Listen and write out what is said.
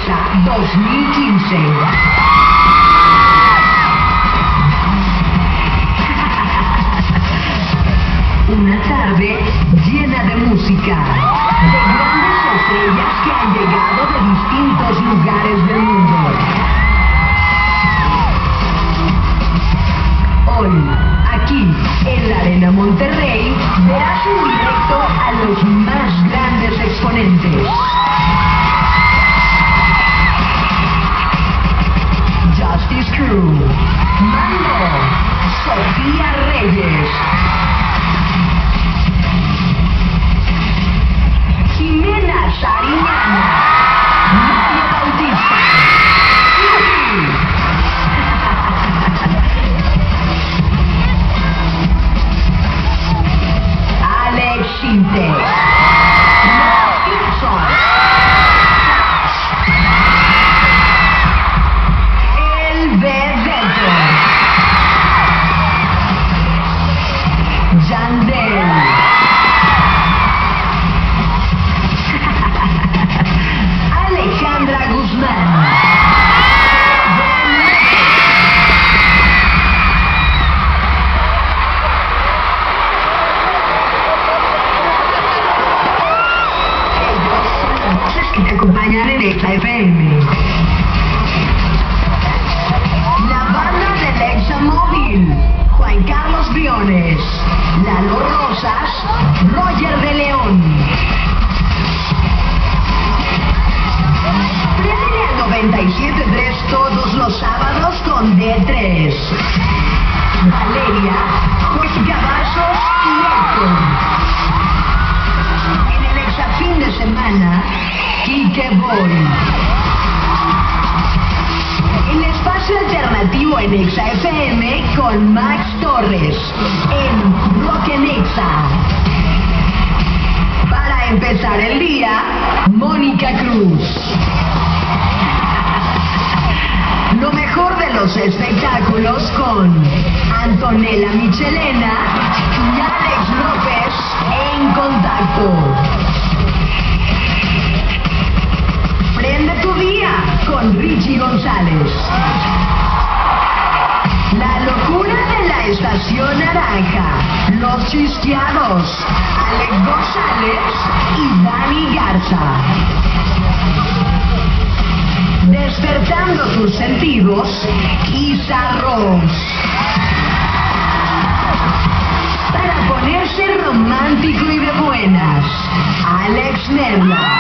Rosa 2015. Una tarde llena de música, de grandes estrellas que han llegado de distintos lugares del mundo. Hoy, aquí, en la Arena Monterrey, verás en directo a los más grandes exponentes. Justice Crew, Mando, Sofía Reyes, Jimena Sariñana, Mario Bautista, Alex Sintek, Los Gibson, El Bebeto, Yandel, Alejandra Guzmán, ellos son las voces que te acompañan en Exa FM. La banda del Exa Móvil, Juan Carlos Briones, Lalo Rosas, Roger de León. Préndele al 97.3 todos los sábados con D3. Valeria, Jorge Cavazos y Héctor. En el Exa fin de semana, Kike Boy. El espacio alternativo en Exa FM con Max Torres en Rock en Exa. Para empezar el día, Mónica Cruz. Lo mejor de los espectáculos con Antonella Michelena y Alex López en Contacto. Prende tu día con Richie González. La locura de la estación naranja, Los Chisqueados, Alex González y Dani Garza. Despertando tus sentidos, Isa Ross. Para ponerse romántico y de buenas, Alex Merla.